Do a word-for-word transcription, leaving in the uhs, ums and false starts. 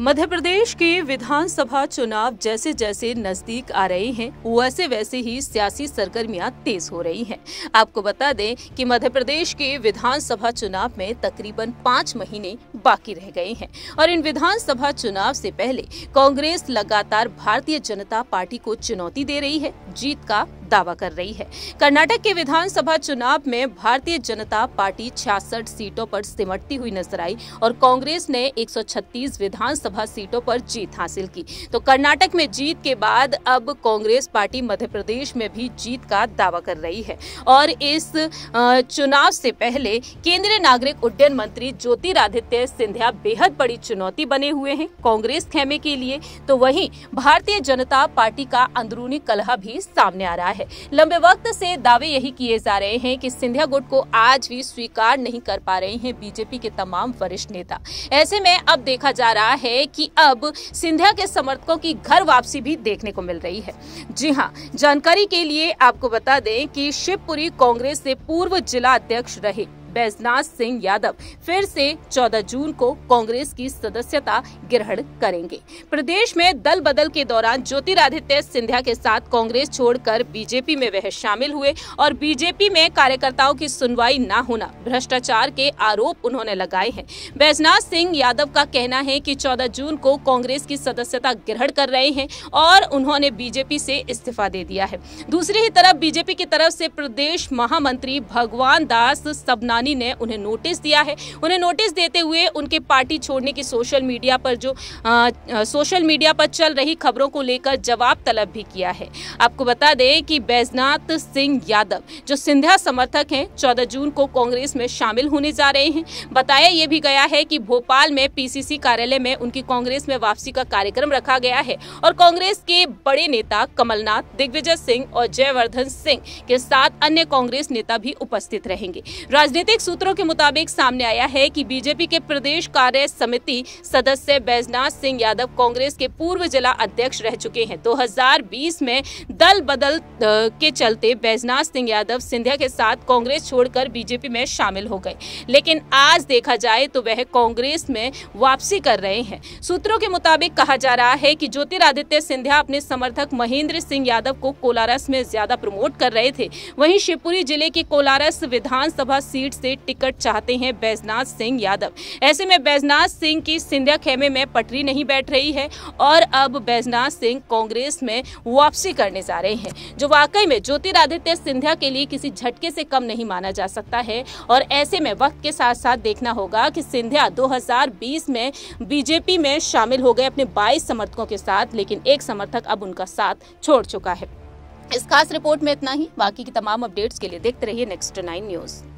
मध्य प्रदेश के विधानसभा चुनाव जैसे जैसे नजदीक आ रहे हैं वैसे वैसे ही सियासी सरगर्मियां तेज हो रही हैं। आपको बता दें कि मध्य प्रदेश के विधानसभा चुनाव में तकरीबन पाँच महीने बाकी रह गए हैं और इन विधानसभा चुनाव से पहले कांग्रेस लगातार भारतीय जनता पार्टी को चुनौती दे रही है, जीत का दावा कर रही है। कर्नाटक के विधानसभा चुनाव में भारतीय जनता पार्टी छियासठ सीटों पर सिमटती हुई नजर आई और कांग्रेस ने एक सौ छत्तीस विधानसभा सीटों पर जीत हासिल की। तो कर्नाटक में जीत के बाद अब कांग्रेस पार्टी मध्य प्रदेश में भी जीत का दावा कर रही है और इस चुनाव से पहले केंद्रीय नागरिक उड्डयन मंत्री ज्योतिरादित्य सिंधिया बेहद बड़ी चुनौती बने हुए हैं कांग्रेस खेमे के लिए। तो वहीं भारतीय जनता पार्टी का अंदरूनी कलह भी सामने आ रहा है। लंबे वक्त से दावे यही किए जा रहे हैं कि सिंधिया गुट को आज भी स्वीकार नहीं कर पा रहे हैं बीजेपी के तमाम वरिष्ठ नेता। ऐसे में अब देखा जा रहा है कि अब सिंधिया के समर्थकों की घर वापसी भी देखने को मिल रही है। जी हां, जानकारी के लिए आपको बता दें कि शिवपुरी कांग्रेस से पूर्व जिला अध्यक्ष रहे बैजनाथ सिंह यादव फिर से चौदह जून को कांग्रेस की सदस्यता ग्रहण करेंगे। प्रदेश में दल बदल के दौरान ज्योतिरादित्य सिंधिया के साथ कांग्रेस छोड़कर बीजेपी में वह शामिल हुए और बीजेपी में कार्यकर्ताओं की सुनवाई न होना, भ्रष्टाचार के आरोप उन्होंने लगाए हैं। बैजनाथ सिंह यादव का कहना है कि चौदह जून को कांग्रेस की सदस्यता ग्रहण कर रहे हैं और उन्होंने बीजेपी से इस्तीफा दे दिया है। दूसरी ही तरफ बीजेपी की तरफ से प्रदेश महामंत्री भगवान दास सबनानी ने उन्हें नोटिस दिया है। उन्हें नोटिस देते हुए उनके पार्टी छोड़ने की सोशल मीडिया पर जो आ, आ, सोशल मीडिया पर चल रही खबरों को लेकर जवाब तलब भी किया है। आपको बता दें कि बैजनाथ सिंह यादव जो सिंधिया समर्थक हैं, चौदह जून को कांग्रेस में शामिल होने जा रहे हैं। बताया यह भी गया है कि भोपाल में पीसीसी कार्यालय में उनकी कांग्रेस में वापसी का कार्यक्रम रखा गया है और कांग्रेस के बड़े नेता कमलनाथ, दिग्विजय सिंह और जयवर्धन सिंह के साथ अन्य कांग्रेस नेता भी उपस्थित रहेंगे। राजनीतिक सूत्रों के मुताबिक सामने आया है कि बीजेपी के प्रदेश कार्य समिति सदस्य बैजनाथ सिंह यादव कांग्रेस के पूर्व जिला अध्यक्ष रह चुके हैं। दो हज़ार बीस में दल बदल के चलते बैजनाथ सिंह यादव सिंधिया के साथ कांग्रेस छोड़कर बीजेपी में शामिल हो गए, लेकिन आज देखा जाए तो वह कांग्रेस में वापसी कर रहे हैं। सूत्रों के मुताबिक कहा जा रहा है कि ज्योतिरादित्य सिंधिया अपने समर्थक महेंद्र सिंह यादव को कोलारस में ज्यादा प्रमोट कर रहे थे। वहीं शिवपुरी जिले के कोलारस विधानसभा सीट से टिकट चाहते हैं बैजनाथ सिंह यादव। ऐसे में बैजनाथ सिंह की सिंधिया खेमे में पटरी नहीं बैठ रही है और अब बैजनाथ सिंह कांग्रेस में वापसी करने जा रहे हैं, जो वाकई में ज्योतिरादित्य सिंधिया के लिए किसी झटके से कम नहीं माना जा सकता है। और ऐसे में वक्त के साथ साथ देखना होगा कि सिंधिया दो हज़ार बीस में बीजेपी में शामिल हो गए अपने बाईस समर्थकों के साथ, लेकिन एक समर्थक अब उनका साथ छोड़ चुका है। इस खास रिपोर्ट में इतना ही। बाकी की तमाम अपडेट्स के लिए देखते रहिए नेक्स्ट नाइन न्यूज।